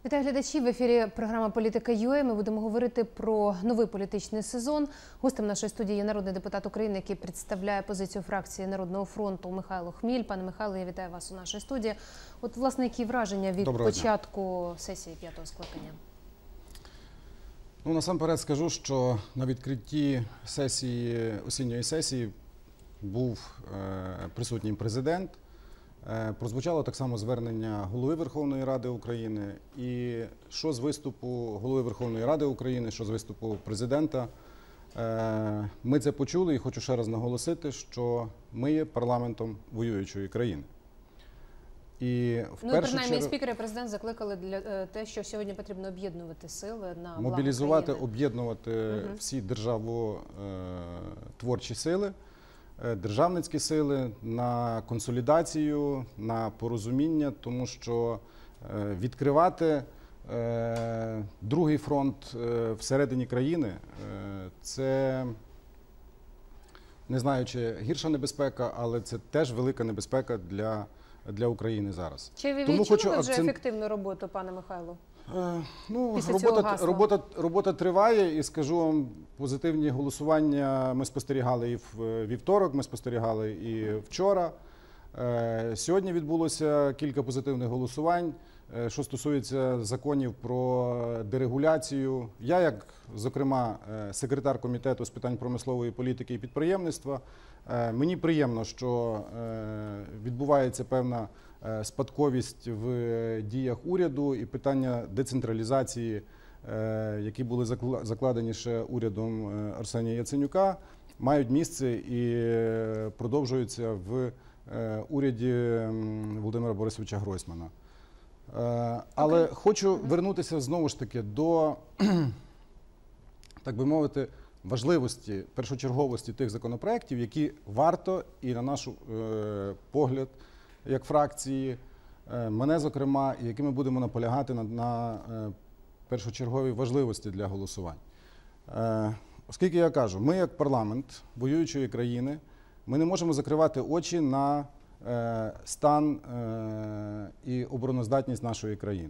Вітаю глядачів! В ефірі програма «Політика.UA». Ми будемо говорити про новий політичний сезон. Гостем нашої студії є народний депутат України, який представляє позицію фракції Народного фронту Михайло Хміль. Пане Михайло, я вітаю вас у нашій студії. От, власне, які враження від початку сесії 5-го скликання? Ну, насамперед скажу, що на відкритті осінньої сесії був присутній президент. Прозвучало так само звернення Голови Верховної Ради України. І що з виступу Голови Верховної Ради України, що з виступу президента, ми це почули і хочу ще раз наголосити, що ми є парламентом воюючої країни. І принаймні, спікер і президент закликали для те, що сьогодні потрібно об'єднувати сили на мобілізувати, об'єднувати всі державотворчі сили, державницькі сили на консолідацію, на порозуміння, тому що відкривати другий фронт всередині країни – це, не знаю, чи гірша небезпека, але це теж велика небезпека для України зараз. Чи ви відчули вже ефективну роботу, пане Михайло? Ну, робота триває, і скажу вам, позитивні голосування ми спостерігали і в вівторок, ми спостерігали і вчора. Сьогодні відбулося кілька позитивних голосувань, що стосується законів про дерегуляцію. Я, як, зокрема, секретар комітету з питань промислової політики і підприємництва, мені приємно, що відбувається певна спадковість в діях уряду і питання децентралізації, які були закладені ще урядом Арсенія Яценюка, мають місце і продовжуються в уряді Володимира Борисовича Гройсмана. Але хочу вернутися знову ж таки до, так би мовити, важливості, першочерговості тих законопроєктів, які варто, і на наш погляд, як фракції, мене зокрема, і які ми будемо наполягати на першочерговій важливості для голосувань. Оскільки я кажу, ми як парламент воюючої країни, ми не можемо закривати очі на стан і обороноздатність нашої країни.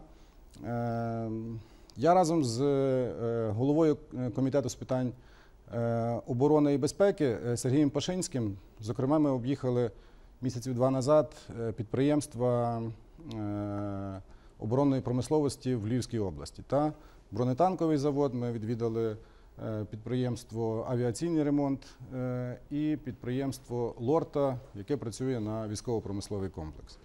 Я разом з головою Комітету з питань оборони і безпеки Сергієм Пашинським, зокрема, ми об'їхали місяців 2 назад підприємства оборонної промисловості в Львівській області. Бронетанковий завод, ми відвідали підприємство «Авіаційний ремонт» і підприємство «Лорта», яке працює на військово-промисловий комплекс.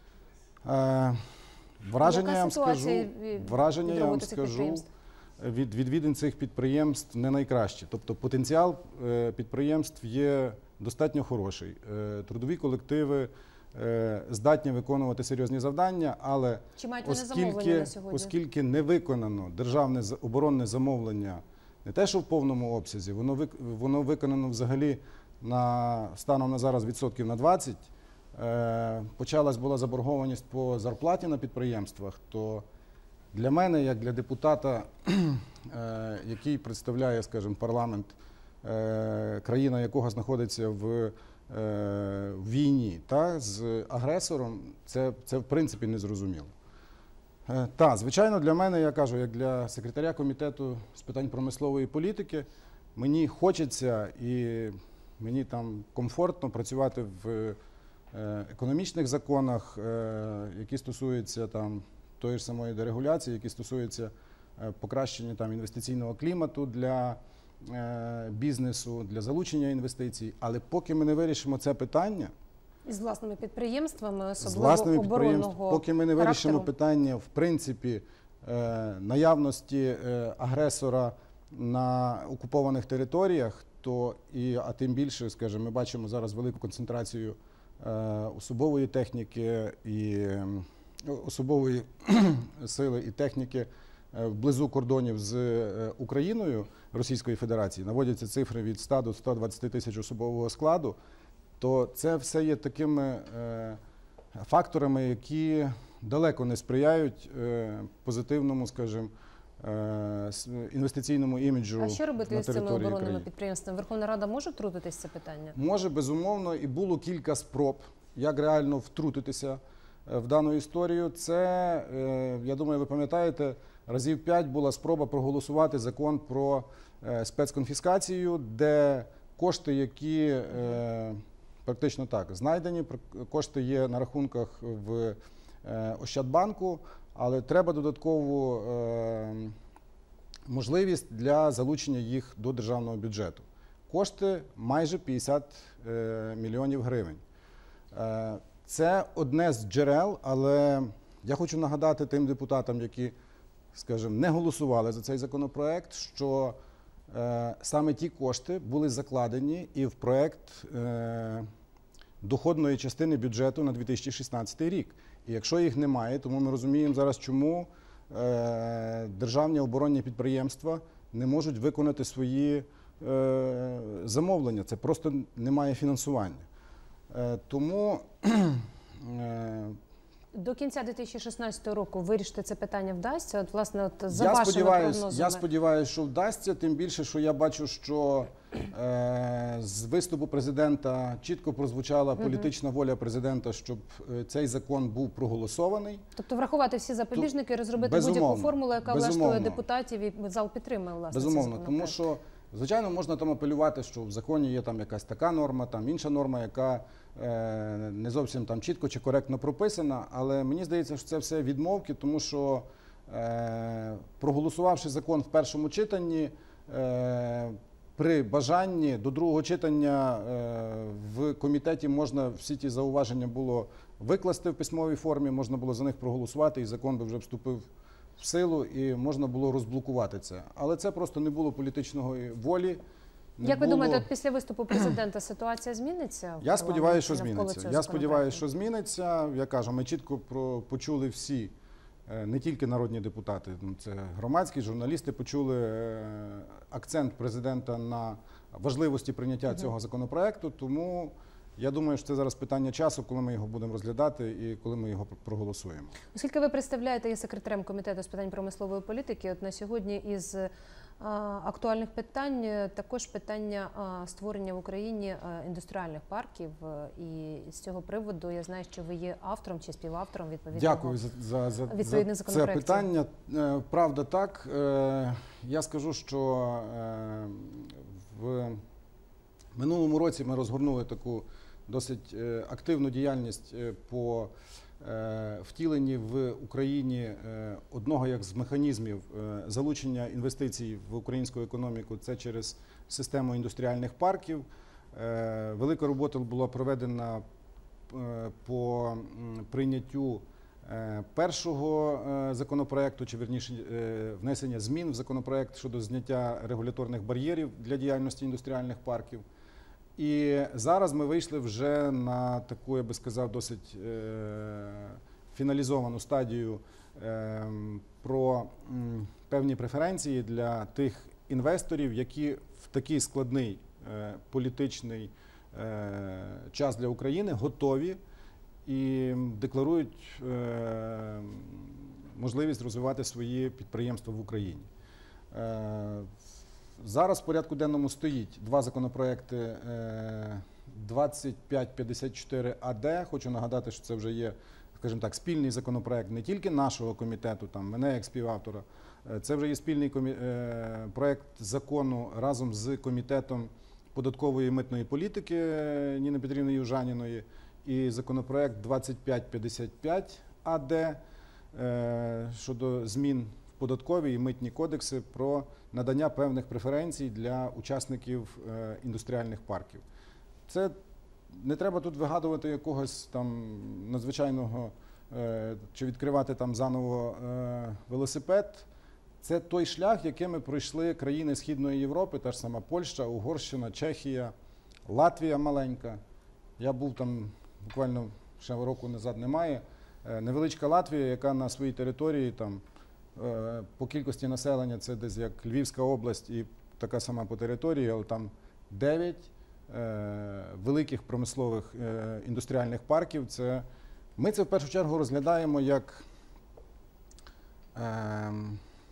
Враження, я вам скажу, від відвідин цих підприємств не найкраще. Тобто потенціал підприємств є достатньо хороший. Трудові колективи здатні виконувати серйозні завдання, але оскільки не виконано державне оборонне замовлення, не те, що в повному обсязі, воно виконано взагалі станом на зараз відсотків на 20, почалась була заборгованість по зарплаті на підприємствах, то для мене, як для депутата, який представляє, скажімо, парламент, країна якого знаходиться в війні з агресором, це в принципі незрозуміло. Звичайно, для мене, я кажу, як для секретаря комітету з питань промислової політики, мені хочеться і мені там комфортно працювати в економічних законах, які стосуються тої ж самої дерегуляції, які стосуються покращення інвестиційного клімату для бізнесу, для залучення інвестицій. Але поки ми не вирішимо це питання, з власними підприємствами, особливо оборонного поки ми не вирішимо питання, в принципі, наявності агресора на окупованих територіях, а тим більше, скажімо, ми бачимо зараз велику концентрацію особової техніки і особової сили і техніки вблизу кордонів з Україною, Російської Федерації, наводяться цифри від 100 до 120 тисяч особового складу, то це все є такими факторами, які далеко не сприяють позитивному, скажімо, інвестиційному іміджу на території країни. А що робити з цими оборонними підприємствами? Верховна Рада може втрутитися в це питання? Може, безумовно, і було кілька спроб, як реально втрутитися в дану історію. Це, я думаю, ви пам'ятаєте, разів 5 була спроба проголосувати закон про спецконфіскацію, де кошти, які практично так знайдені, кошти є на рахунках в Ощадбанку, але треба додаткову можливість для залучення їх до державного бюджету. Кошти майже 50 мільйонів гривень. Це одне з джерел, але я хочу нагадати тим депутатам, які, скажімо, не голосували за цей законопроект, що саме ті кошти були закладені і в проект доходної частини бюджету на 2016 рік. І якщо їх немає, тому ми розуміємо зараз, чому державні оборонні підприємства не можуть виконати свої замовлення. Це просто немає фінансування. Тому до кінця 2016 року вирішити це питання вдасться? От, власне, от, за вашими прогнозами. Я сподіваюся, що вдасться, тим більше, що я бачу, що з виступу президента чітко прозвучала політична воля президента, щоб цей закон був проголосований. Тобто врахувати всі запобіжники і розробити будь-яку формулу, яка влаштує депутатів і зал підтримує, власне, безумовно, тому що, звичайно, можна там апелювати, що в законі є там якась така норма, там інша норма, яка не зовсім там чітко чи коректно прописана, але мені здається, що це все відмовки, тому що проголосувавши закон в першому читанні, при бажанні до другого читання в комітеті можна всі ті зауваження було викласти в письмовій формі, можна було за них проголосувати, і закон би вже вступив в силу, і можна було розблокувати це. Але це просто не було політичної волі. Як ви думаєте, от після виступу президента ситуація зміниться? Я сподіваюся, що зміниться. Я сподіваюся, що зміниться. Я кажу, ми чітко почули всі, не тільки народні депутати, це громадські, журналісти почули акцент президента на важливості прийняття цього законопроекту, тому я думаю, що це зараз питання часу, коли ми його будемо розглядати і коли ми його проголосуємо. Оскільки ви представляєте, є секретарем комітету з питань промислової політики, от на сьогодні із актуальних питань також питання створення в Україні індустріальних парків. І з цього приводу я знаю, що ви є автором чи співавтором відповідного за це питання. Правда так. Я скажу, що в минулому році ми розгорнули таку досить активну діяльність по втіленні в Україні одного як з механізмів залучення інвестицій в українську економіку – це через систему індустріальних парків. Велика робота була проведена по прийняттю першого законопроекту, чи вірніше внесення змін в законопроект щодо зняття регуляторних бар'єрів для діяльності індустріальних парків. І зараз ми вийшли вже на таку, я би сказав, досить фіналізовану стадію про певні преференції для тих інвесторів, які в такий складний політичний час для України готові і декларують можливість розвивати свої підприємства в Україні. Зараз в порядку денному стоїть два законопроекти 2554 АД. Хочу нагадати, що це вже є, скажімо так, спільний законопроект не тільки нашого комітету, там, мене як співавтора. Це вже є спільний проект закону разом з Комітетом податкової і митної політики Ніни Петрівни Южаніної і законопроект 2555 АД щодо змін в податкові і митні кодекси про надання певних преференцій для учасників індустріальних парків. Це не треба тут вигадувати якогось там надзвичайного чи відкривати там заново велосипед. Це той шлях, якими пройшли країни Східної Європи, та ж сама Польща, Угорщина, Чехія, Латвія маленька. Я був там буквально ще року назад немає. Невеличка Латвія, яка на своїй території там по кількості населення це десь як Львівська область і така сама по території, але там 9 великих промислових індустріальних парків. Ми це в першу чергу розглядаємо як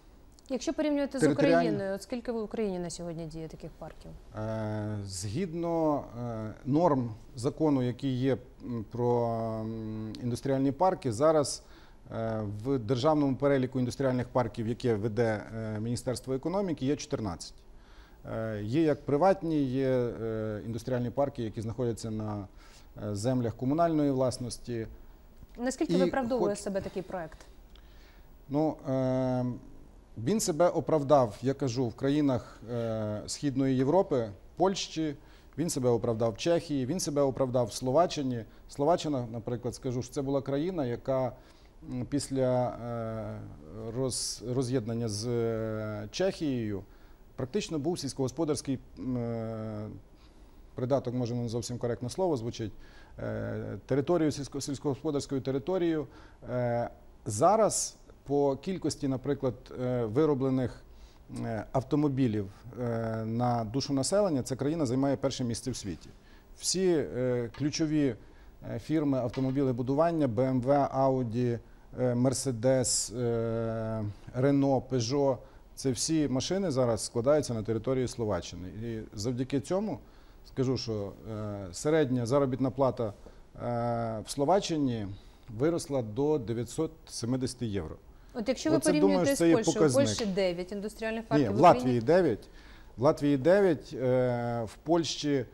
Якщо порівнювати з Україною, скільки в Україні на сьогодні діє таких парків? Згідно норм закону, який є про індустріальні парки, зараз в державному переліку індустріальних парків, яке веде Міністерство економіки, є 14. Є як приватні, є індустріальні парки, які знаходяться на землях комунальної власності. Наскільки виправдовує себе такий проект? Ну, він себе оправдав, я кажу, в країнах Східної Європи, Польщі, він себе оправдав в Чехії, він себе оправдав в Словаччині. Словаччина, наприклад, скажу, що це була країна, яка після роз'єднання з Чехією практично був сільськогосподарський придаток, може не зовсім коректне слово звучить, територію, сільськогосподарською територією. Зараз по кількості, наприклад, вироблених автомобілів на душу населення, ця країна займає перше місце в світі. Всі ключові фірми автомобілебудування – BMW, Audi, Mercedes, Renault, Peugeot – це всі машини зараз складаються на території Словаччини. І завдяки цьому скажу, що середня заробітна плата в Словаччині виросла до 970 євро. От якщо ви порівнюєте з Польщею, у Польщі 9 індустріальних парків. Ні, в Латвії 9. В Латвії 9, в Польщі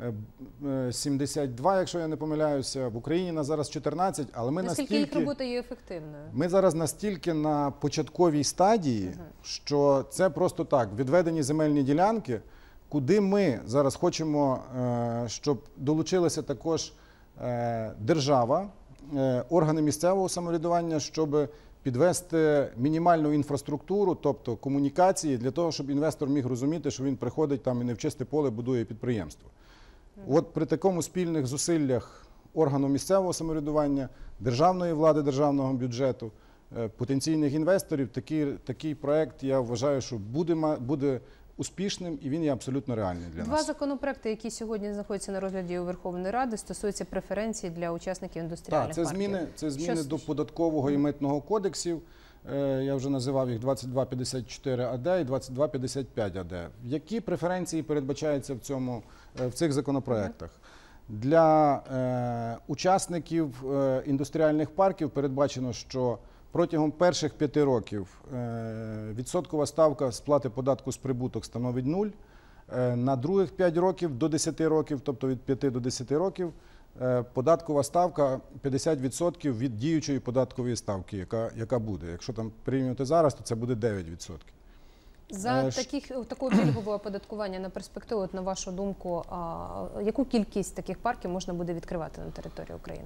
72, якщо я не помиляюся, в Україні на зараз 14, але ми наскільки їх робота є ефективною? Ми зараз настільки на початковій стадії, що це просто так, відведені земельні ділянки, куди ми зараз хочемо, щоб долучилася також держава, органи місцевого самоврядування, щоб підвести мінімальну інфраструктуру, тобто комунікації, для того, щоб інвестор міг розуміти, що він приходить там і не в чисте поле будує підприємство. От при такому спільних зусиллях органу місцевого самоврядування, державної влади, державного бюджету, потенційних інвесторів, такий проект, я вважаю, що буде успішним і він є абсолютно реальний для нас. Два законопроекти, які сьогодні знаходяться на розгляді у Верховної Ради, стосуються преференцій для учасників індустріальних парків. Це зміни до податкового і митного кодексів. Я вже називав їх 2254 АД і 2255 АД. Які преференції передбачаються в цих законопроектах? Для учасників індустріальних парків передбачено, що протягом перших 5 років відсоткова ставка сплати податку з прибуток становить 0. На других 5 років до 10 років, тобто від 5 до 10 років, податкова ставка 50% від діючої податкової ставки, яка буде. Якщо там порівнювати зараз, то це буде 9%. За такого пільгового оподаткування на перспективу, на вашу думку, яку кількість таких парків можна буде відкривати на території України?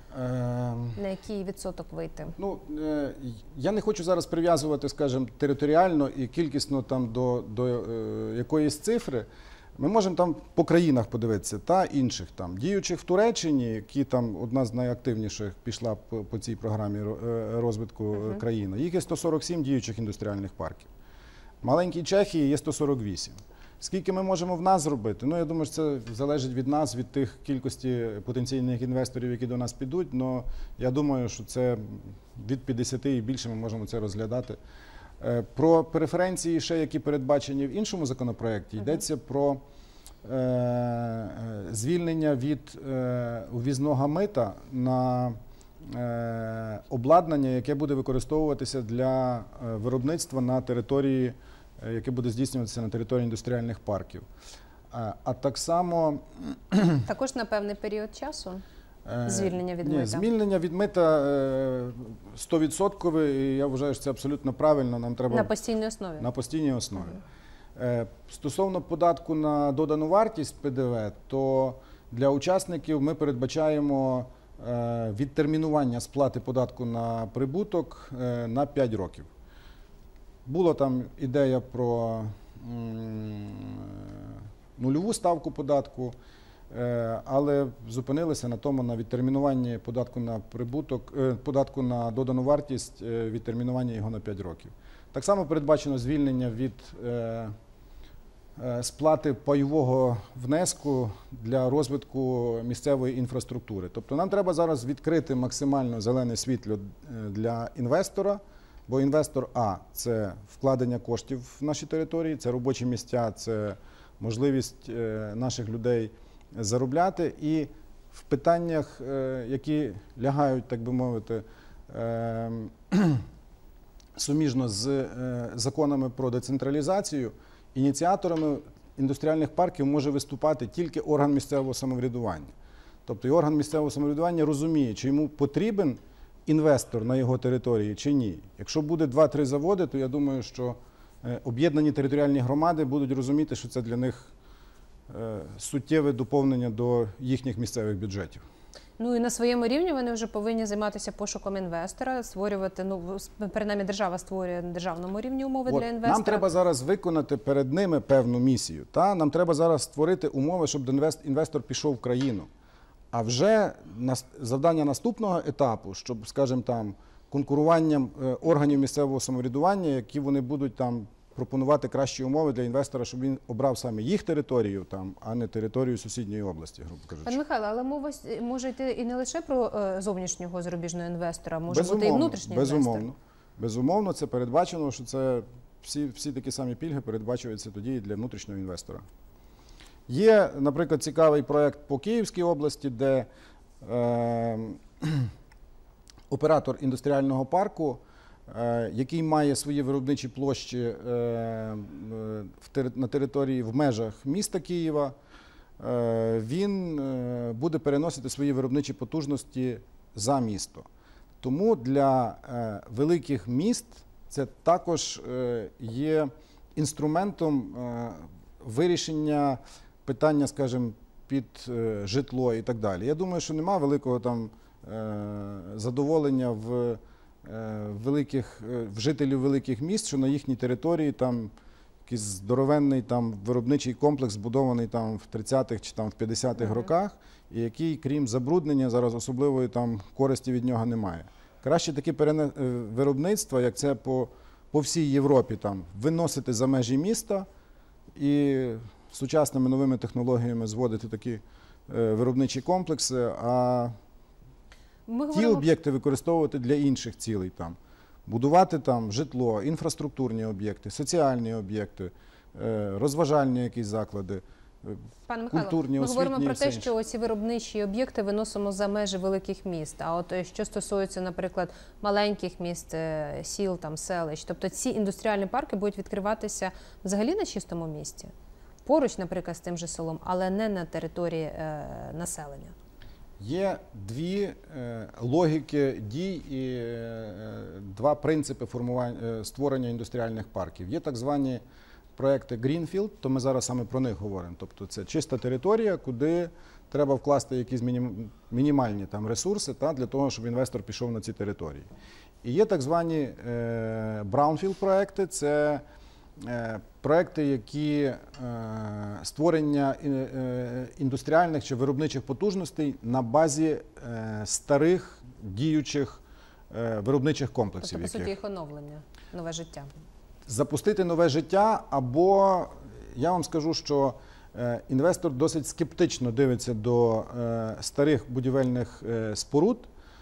На який відсоток вийти? Ну, я не хочу зараз прив'язувати, скажімо, територіально і кількісно там до якоїсь цифри. Ми можемо там по країнах подивитися та інших там діючих в Туреччині, які там одна з найактивніших пішла по цій програмі розвитку країни. Їх є 147 діючих індустріальних парків. В маленькій Чехії є 148. Скільки ми можемо в нас зробити? Ну, я думаю, що це залежить від нас, від тих кількості потенційних інвесторів, які до нас підуть. Але я думаю, що це від 50 і більше ми можемо це розглядати. Про преференції, ще які передбачені в іншому законопроекті, йдеться про звільнення від ввізного мита на обладнання, яке буде використовуватися для виробництва на території, яке буде здійснюватися на території індустріальних парків. А так само... Також на певний період часу? Звільнення від мита? Ні, звільнення від мита 100%, і я вважаю, що це абсолютно правильно. Нам треба... На постійній основі? На постійній основі. Стосовно податку на додану вартість ПДВ, то для учасників ми передбачаємо відтермінування сплати податку на прибуток на 5 років. Була там ідея про нульову ставку податку, але зупинилися на тому, на відтермінуванні податку на прибуток, податку на додану вартість, відтермінування його на 5 років. Так само передбачено звільнення від сплати пайового внеску для розвитку місцевої інфраструктури. Тобто нам треба зараз відкрити максимально зелене світло для інвестора, Бо інвестор А – це вкладення коштів в наші території, це робочі місця, це можливість наших людей заробляти. І в питаннях, які лягають, так би мовити, суміжно з законами про децентралізацію, ініціаторами індустріальних парків може виступати тільки орган місцевого самоврядування. Тобто і орган місцевого самоврядування розуміє, чи йому потрібен інвестор на його території чи ні. Якщо буде 2-3 заводи, то я думаю, що об'єднані територіальні громади будуть розуміти, що це для них суттєве доповнення до їхніх місцевих бюджетів. Ну і на своєму рівні вони вже повинні займатися пошуком інвестора, створювати, принаймні держава створює на державному рівні умови для інвестора. Нам треба зараз виконати перед ними певну місію. Нам треба зараз створити умови, щоб інвестор пішов в країну. А вже завдання наступного етапу, щоб, скажімо, там, конкуруванням органів місцевого самоврядування, які вони будуть там пропонувати кращі умови для інвестора, щоб він обрав саме їх територію, а не територію сусідньої області, грубо кажучи. Пане Михайло, але мова може йти і не лише про зовнішнього зарубіжного інвестора, може бути і внутрішній інвестор. Безумовно, це передбачено, що це всі такі самі пільги передбачуються тоді і для внутрішнього інвестора. Є, наприклад, цікавий проєкт по Київській області, де оператор індустріального парку, який має свої виробничі площі на території в межах міста Києва, він буде переносити свої виробничі потужності за місто. Тому для великих міст це також є інструментом вирішення питання, скажімо, під житло і так далі. Я думаю, що немає великого там задоволення в жителів великих міст, що на їхній території там якийсь здоровенний там виробничий комплекс, збудований там в 30-х чи там в 50-х роках, і який, крім забруднення, зараз особливої там користі від нього немає. Краще такі виробництва, як це по всій Європі, там виносити за межі міста і сучасними новими технологіями зводити такі виробничі комплекси, а ті об'єкти використовувати для інших цілей. Там. Будувати там житло, інфраструктурні об'єкти, соціальні об'єкти, розважальні якісь заклади, Пане Михайло, культурні, ми освітні. говоримо про те, що ці виробничі об'єкти виносимо за межі великих міст. А от що стосується, наприклад, маленьких міст, сіл, там, селищ, тобто ці індустріальні парки будуть відкриватися взагалі на чистому місці? Поруч, наприклад, з тим же селом, але не на території населення? Є дві логіки дій і два принципи створення індустріальних парків. Є так звані проекти Greenfield, то ми зараз саме про них говоримо. Тобто це чиста територія, куди треба вкласти якісь мінімальні там ресурси для того, щоб інвестор пішов на ці території. І є так звані Brownfield проекти, це проекти, які створення індустріальних чи виробничих потужностей на базі старих діючих виробничих комплексів. Тобто, по суті, їх оновлення, нове життя. Запустити нове життя, або я вам скажу, що інвестор досить скептично дивиться до старих будівельних споруд.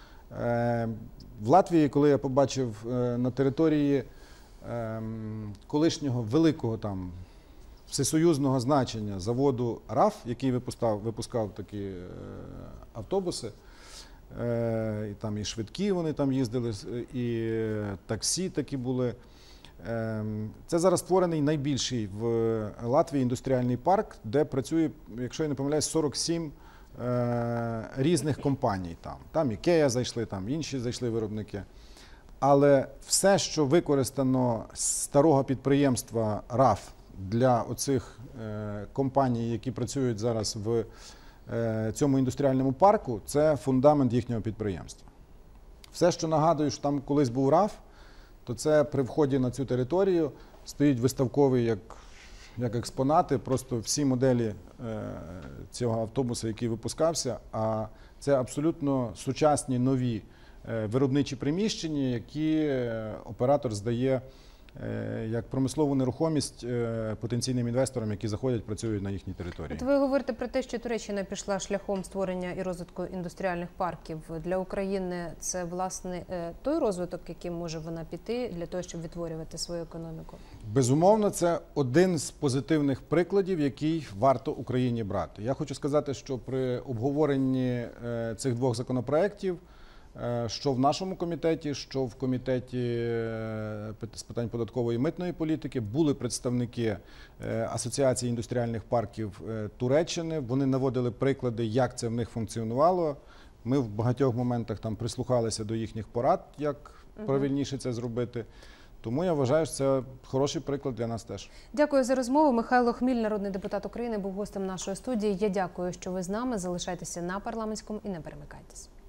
В Латвії, коли я побачив на території колишнього великого там всесоюзного значення заводу РАФ, який випускав такі автобуси, і там і швидкі вони там їздили, і таксі такі були. Це зараз створений найбільший в Латвії індустріальний парк, де працює, якщо я не помиляюсь, 47 різних компаній. Там Ікея зайшли, там інші зайшли виробники. Але все, що використано з старого підприємства РАФ для оцих компаній, які працюють зараз в цьому індустріальному парку, це фундамент їхнього підприємства. Все, що нагадую, що там колись був РАФ, то це при вході на цю територію стоїть виставковий як експонати, просто всі моделі цього автобуса, який випускався, а це абсолютно сучасні нові виробничі приміщення, які оператор здає як промислову нерухомість потенційним інвесторам, які заходять, працюють на їхній території. От ви говорите про те, що Туреччина пішла шляхом створення і розвитку індустріальних парків. Для України це, власне, той розвиток, яким може вона піти для того, щоб відтворювати свою економіку? Безумовно, це один з позитивних прикладів, який варто Україні брати. Я хочу сказати, що при обговоренні цих двох законопроєктів, що в нашому комітеті, що в комітеті з питань податкової і митної політики, були представники Асоціації індустріальних парків Туреччини. Вони наводили приклади, як це в них функціонувало. Ми в багатьох моментах там прислухалися до їхніх порад, як правильніше це зробити. Тому я вважаю, що це хороший приклад для нас теж. Дякую за розмову. Михайло Хміль, народний депутат України, був гостем нашої студії. Я дякую, що ви з нами. Залишайтеся на Парламентському і не перемикайтесь.